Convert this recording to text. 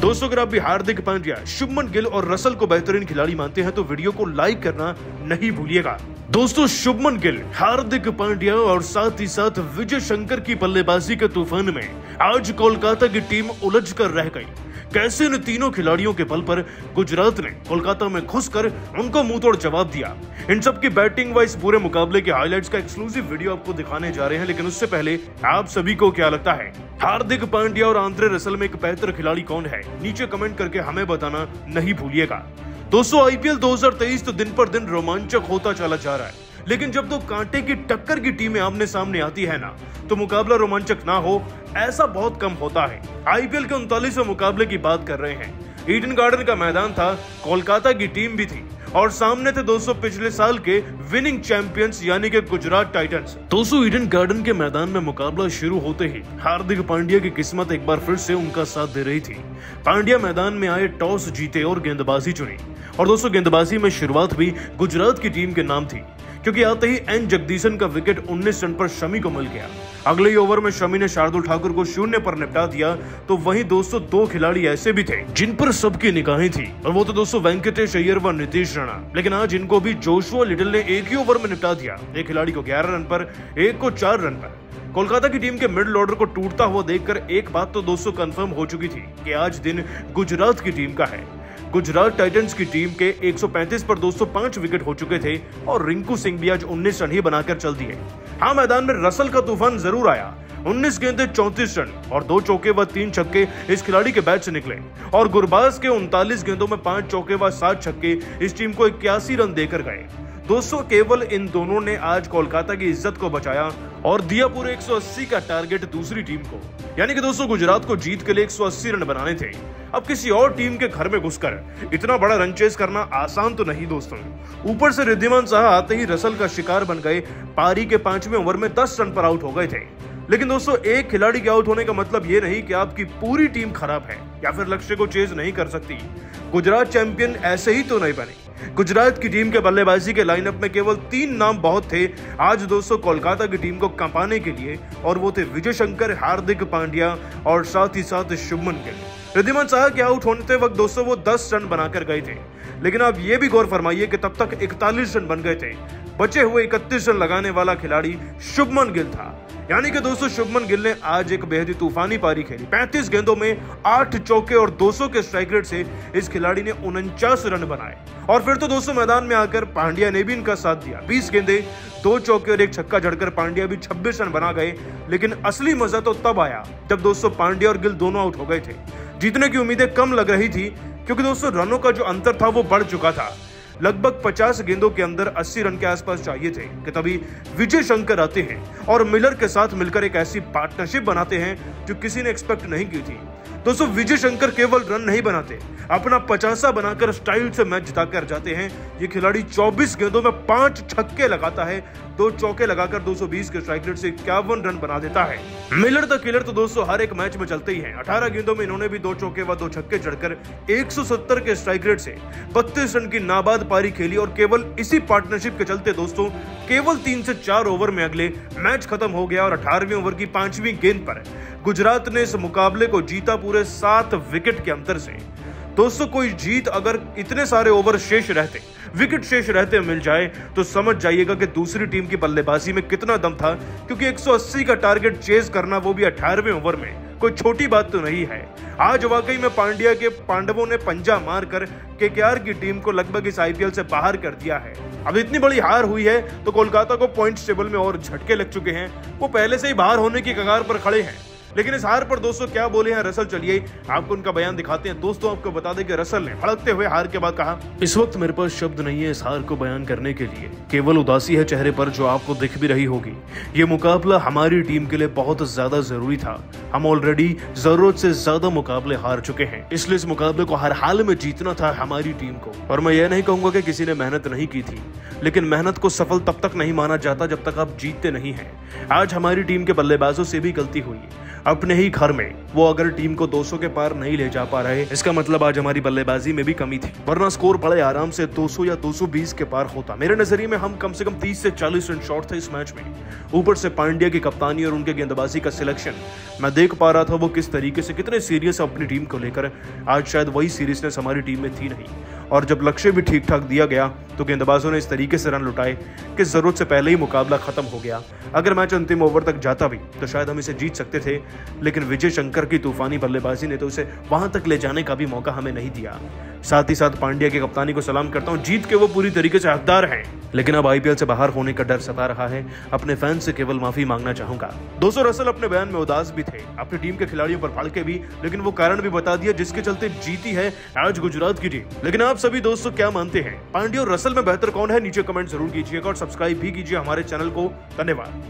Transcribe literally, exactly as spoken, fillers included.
दोस्तों अगर आप भी हार्दिक पांड्या, शुभमन गिल और रसल को बेहतरीन खिलाड़ी मानते हैं तो वीडियो को लाइक करना नहीं भूलिएगा। दोस्तों शुभमन गिल, हार्दिक पांड्या और साथ ही साथ विजय शंकर की बल्लेबाजी के तूफान में आज कोलकाता की टीम उलझ कर रह गई। कैसे इन तीनों खिलाड़ियों के बल पर गुजरात ने कोलकाता में घुसकर उनको मुंह तोड़ जवाब दिया। इन सब की बैटिंग व इस पूरे मुकाबले के हाइलाइट्स का एक्सक्लूसिव वीडियो आपको दिखाने जा रहे हैं, लेकिन उससे पहले आप सभी को क्या लगता है हार्दिक पांड्या और आंद्रे रसल में एक बेहतर खिलाड़ी कौन है? नीचे कमेंट करके हमें बताना नहीं भूलिएगा। दोस्तों आईपीएल दो हज़ार तेईस तो दिन पर दिन रोमांचक होता चला जा रहा है, लेकिन जब दो कांटे की टक्कर की टीमें आमने सामने आती है ना, तो मुकाबला रोमांचक ना हो ऐसा बहुत कम होता है। आईपीएल के उनतालीसवें मुकाबले की बात कर रहे हैं। ईडन गार्डन का मैदान था, कोलकाता की टीम भी थी और सामने थे दोस्तों पिछले साल के विनिंग चैंपियंस यानी कि गुजरात टाइटंस। दोस्तों ईडन गार्डन के मैदान में मुकाबला शुरू होते ही हार्दिक पांड्या की किस्मत एक बार फिर से उनका साथ दे रही थी। पांड्या मैदान में आए, टॉस जीते और गेंदबाजी चुनी और दोस्तों गेंदबाजी में शुरुआत भी गुजरात की टीम के नाम थी, क्योंकि आते ही एन जगदीशन का विकेट उन्नीस रन पर शमी को मिल गया। अगले ही ओवर में शमी ने शार्दुल ठाकुर को शून्य पर निपटा दिया। तो वहीं दोस्तों दो खिलाड़ी ऐसे भी थे जिन पर सबकी निगाहें थी और वो तो दोस्तों वेंकटेश अय्यर व नीतीश राणा, लेकिन आज इनको भी जोशुआ लिटिल ने एक ही ओवर में निपटा दिया। एक खिलाड़ी को ग्यारह रन पर, एक को चार रन पर। कोलकाता की टीम के मिडिल ऑर्डर को टूटता हुआ देखकर एक बात तो दोस्तों कंफर्म हो चुकी थी कि आज दिन गुजरात की टीम का है। गुजरात टाइटंस की टीम के एक सौ पैंतीस पर दोस्तों पांच विकेट हो चुके थे और रिंकू सिंह भी आज उन्नीस रन ही बनाकर चल दिए। हाँ, मैदान में रसल का तूफान जरूर आया। उन्नीस गेंदे चौंतीस रन और दो चौके व तीन छक्के इस खिलाड़ी के बैट से निकले और गुरबाज के उनतालीस गेंदों में पांच चौके व सात छक्के इस टीम को इक्यासी रन देकर गए। दोस्तों केवल इन दोनों ने आज कोलकाता की इज्जत को बचाया और दिया पूरे एक सौ अस्सी का टारगेट दूसरी टीम को, यानी कि दोस्तों गुजरात को जीत के लिए एक सौ अस्सी रन बनाने थे। अब किसी और टीम के घर में घुसकर इतना बड़ा रन चेस करना आसान तो नहीं दोस्तों। ऊपर से रिद्धिमान शाह आते ही रसल का शिकार बन गए। पारी के पांचवें ओवर में दस रन पर आउट हो गए थे। लेकिन दोस्तों एक खिलाड़ी के आउट होने का मतलब ये नहीं कि आपकी पूरी टीम खराब है या फिर लक्ष्य को चेज नहीं कर सकती। गुजरात चैंपियन ऐसे ही तो नहीं बने। गुजरात की टीम के बल्लेबाजी के लाइनअप में केवल तीन नाम बहुत थे आज दोस्तों कोलकाता की टीम को कंपाने के लिए, और वो थे विजय शंकर, हार्दिक पांड्या और साथ ही साथ शुभमन गिल। रिद्धिमान शाह के आउट होने वक्त दोस्तों वो दस रन बनाकर गए थे, लेकिन आप ये भी गौर फरमाइए कि तब तक इकतालीस रन बन गए थे। बचे हुए इकतीस रन लगाने वाला खिलाड़ी शुभमन गिल था, यानी कि दोस्तों शुभमन गिल ने आज एक बेहद ही तूफानी पारी खेली। पैंतीस गेंदों में आठ चौके और दो सौ के स्ट्राइक रेट से इस खिलाड़ी ने उनचास रन बनाए। और फिर तो दोस्तों मैदान में आकर पांड्या ने भी इनका साथ दिया। बीस गेंदे, दो चौके और एक छक्का जड़कर पांड्या भी छब्बीस रन बना गए। लेकिन असली मजा तो तब आया जब दोस्तों पांड्या और गिल दोनों आउट हो गए थे। जीतने की उम्मीदें कम लग रही थी, क्योंकि दोस्तों रनों का जो अंतर था वो बढ़ चुका था। लगभग पचास गेंदों के अंदर अस्सी रन के आसपास चाहिए थे कि तभी विजय शंकर आते हैं और मिलर के साथ मिलकर एक ऐसी पार्टनरशिप बनाते हैं जो किसी ने एक्सपेक्ट नहीं की थी। दोस्तों विजय शंकर केवल रन नहीं बनाते, अपना पचासा बनाकर स्टाइल से मैच जिताकर जाते हैं। ये खिलाड़ी चौबीस गेंदों में पांच छक्के लगाता है, दो चौके लगाकर दो सौ बीस के स्ट्राइक रेट से इक्यावन रन बना देता है। मिलर द किलर तो दोस्तों हर एक मैच में चलते ही हैं। अठारह गेंदों में इन्होंने भी दो चौके व दो छक्के जड़कर एक सौ सत्तर के स्ट्राइक रेट से बत्तीस रन की नाबाद पारी खेली और केवल इसी पार्टनरशिप के चलते दोस्तों केवल तीन से चार ओवर में अगले मैच खत्म हो गया और अठारहवीं ओवर की पांचवी गेंद पर गुजरात ने इस मुकाबले को जीता पूरे सात विकेट के अंतर से। दोस्तों कोई जीत अगर इतने सारे ओवर शेष रहते, विकेट शेष रहते मिल जाए तो समझ जाइएगा कि दूसरी टीम की बल्लेबाजी में कितना दम था, क्योंकि एक सौ अस्सी का टारगेट चेज करना वो भी अठारहवें ओवर में कोई छोटी बात तो नहीं है। आज वाकई में पांड्या के पांडवों ने पंजा मारकर केकेआर की टीम को लगभग इस आईपीएल से बाहर कर दिया है। अब इतनी बड़ी हार हुई है तो कोलकाता को पॉइंट्स टेबल में और झटके लग चुके हैं। वो पहले से ही बाहर होने की कगार पर खड़े हैं। लेकिन इस हार पर दोस्तों क्या बोले हैं रसल, चलिए आपको उनका बयान दिखाते हैं। दोस्तों आपको बता दें कि रसल ने भड़कते हुए हार के बाद कहा, इस वक्त मेरे पास शब्द नहीं है इस हार को बयान करने के लिए, केवल उदासी है चेहरे पर जो आपको दिख भी रही होगी। ये मुकाबला हमारी टीम के लिए बहुत ज्यादा जरूरी था। हम ऑलरेडी जरूरत से ज्यादा मुकाबले हार चुके हैं, इसलिए इस मुकाबले को हर हाल में जीतना था हमारी टीम को। और मैं ये नहीं कहूंगा कि किसी ने मेहनत नहीं की थी, लेकिन मेहनत को सफल तब तक नहीं माना जाता जब तक आप जीतते नहीं हैं। आज हमारी टीम के बल्लेबाजों से भी गलती हुई। अपने ही घर में वो अगर टीम को दो सौ के पार नहीं ले जा पा रहे, इसका मतलब आज हमारी बल्लेबाजी में भी कमी थी, वरना स्कोर बड़े आराम से दो सौ या दो सौ बीस के पार होता। मेरे नजरिए में हम कम से कम तीस से चालीस रन शॉर्ट थे इस मैच में। ऊपर से पांड्या की कप्तानी और उनके गेंदबाजी का सिलेक्शन, मैं देख पा रहा था वो किस तरीके से, कितने सीरियस अपनी टीम को लेकर। आज शायद वही सीरियसनेस हमारी टीम में थी नहीं, और जब लक्ष्य भी ठीक ठाक दिया गया तो गेंदबाजों ने इस तरीके से रन लुटाए कि जरूरत से पहले ही मुकाबला खत्म हो गया। अगर मैच अंतिम ओवर तक जाता भी तो शायद हम इसे जीत सकते थे, लेकिन विजय शंकर की तूफानी बल्लेबाजी ने तो उसे वहां तक ले जाने का भी मौका हमें नहीं दिया। साथ ही साथ पांड्या की कप्तानी को सलाम करता हूं, जीत के वो पूरी तरीके से हकदार हैं, लेकिन अब आईपीएल से बाहर होने का डर सता रहा है। अपने फैंस से केवल माफी मांगना चाहूंगा। दोस्तों रसल अपने बयान में उदास भी थे, अपनी टीम के खिलाड़ियों पर भड़के भी, लेकिन वो कारण भी बता दिया जिसके चलते जीती है आज गुजरात की टीम। लेकिन आप सभी दोस्तों क्या मानते हैं, पांड्या और रसल में बेहतर कौन है? नीचे कमेंट जरूर कीजिएगा और सब्सक्राइब भी कीजिए हमारे चैनल को। धन्यवाद।